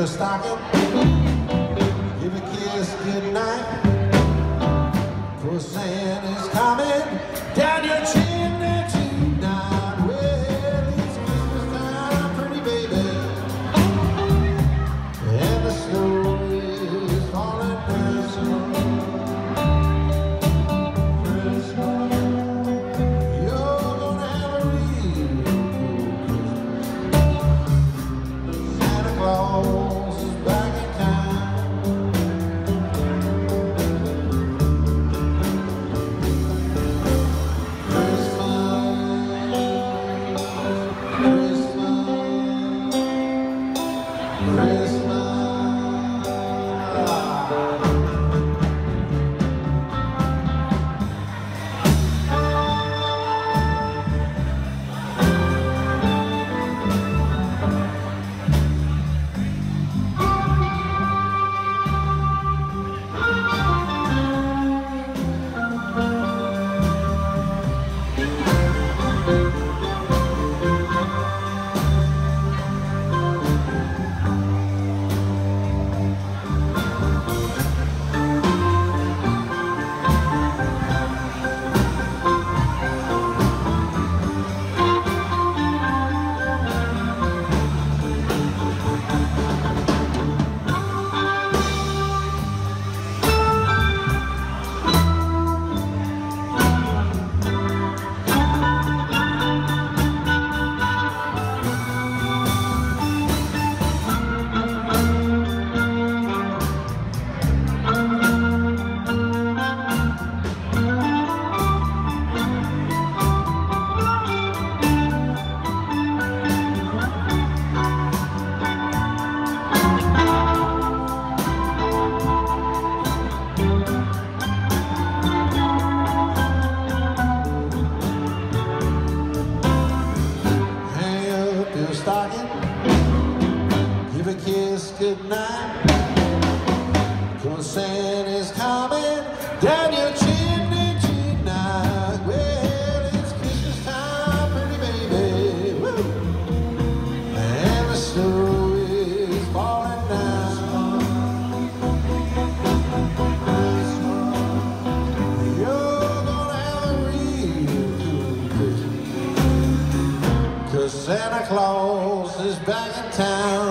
stocking, give a kiss goodnight, for Santa's coming down your chimney tonight. Well, it's Christmas time, pretty baby, and the snow is falling down. You're gonna have a real Santa Claus is back in town. Stocking, give a kiss goodnight, 'cause Santa's coming down your chimney tonight. Well, it's Christmas time, pretty baby, woo, and the snow is falling down. You're gonna have a real good Christmas, 'cause Santa Claus is back in town.